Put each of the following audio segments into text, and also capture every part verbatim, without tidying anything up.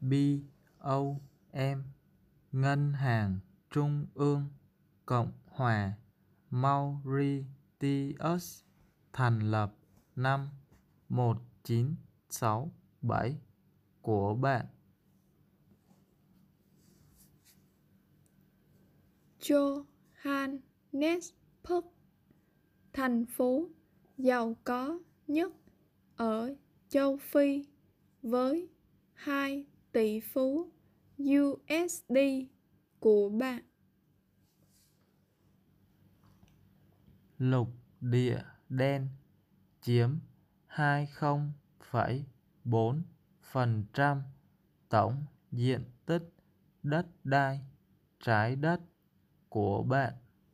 bê ô em, Ngân hàng Trung ương Cộng hòa Mauritius, thành lập năm một chín sáu bảy của bạn. Johannesburg, thành phố giàu có nhất ở châu Phi với hai tỷ phú u ét đê của bạn. Lục địa đen chiếm hai mươi phẩy bốn phần trăm tổng diện tích đất đai trái đất của bạn.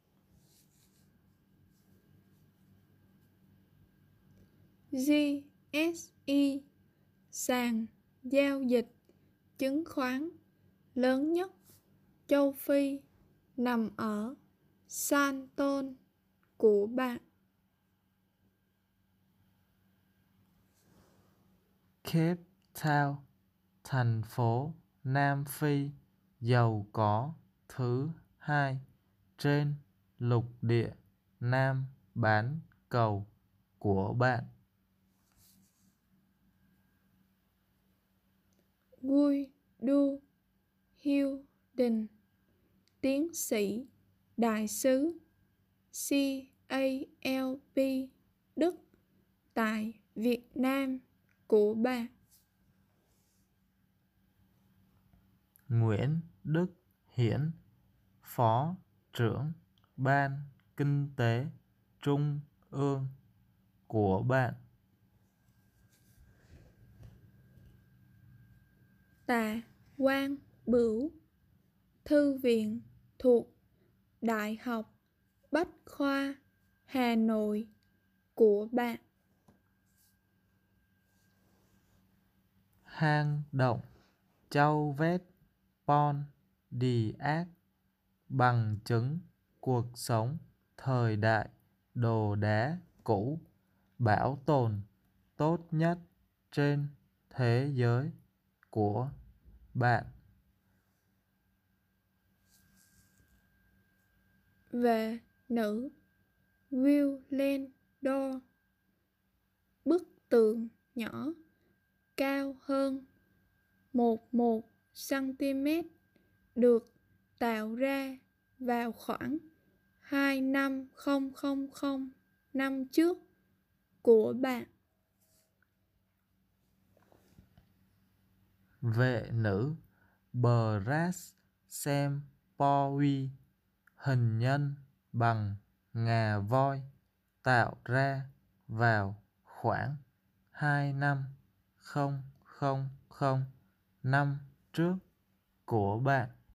giê ét e, sàn giao dịch chứng khoán lớn nhất châu Phi, nằm ở Santon của bạn. Cape Town, thành phố Nam Phi giàu có thứ hai trên lục địa Nam bán cầu của bạn. Guido Hilding, tiến sĩ đại sứ cáp Đức tại Việt Nam của bạn. Nguyễn Đức Hiển, Phó trưởng Ban Kinh tế Trung ương của bạn. Tạ Quang Bửu, thư viện thuộc Đại học Bách khoa Hà Nội của bạn. Hang động Châu Vết Pon Đì Ác, bằng chứng cuộc sống thời đại đồ đá cũ bảo tồn tốt nhất trên thế giới của bạn. Về nữ Willendorf, bức tượng nhỏ cao hơn mười một xăng-ti-mét được tạo ra vào khoảng hai năm không không không năm trước của bạn. Vệ nữ Brass Sempowi, hình nhân bằng ngà voi tạo ra vào khoảng hai năm không không không năm trước của bạn.